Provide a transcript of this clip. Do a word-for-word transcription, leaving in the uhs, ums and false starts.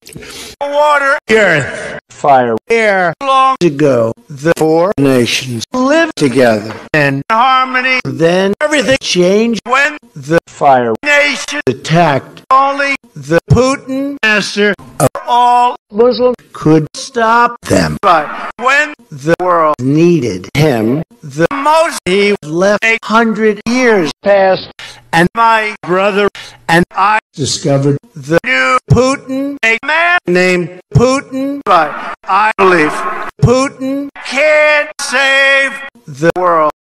water, earth, fire, air. Long ago, the four nations lived together in harmony. Then everything changed when the fire nation attacked. Only the Putin master of all Muslims could stop them. But when the world needed him the most, he left. A hundred years passed, and my brother and I discovered the new Putin, a man named Putin. But I believe Putin can't save the world.